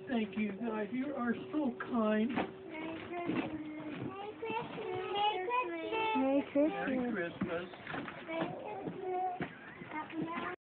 Thank you, guys. You are so kind. Merry Christmas. Merry Christmas.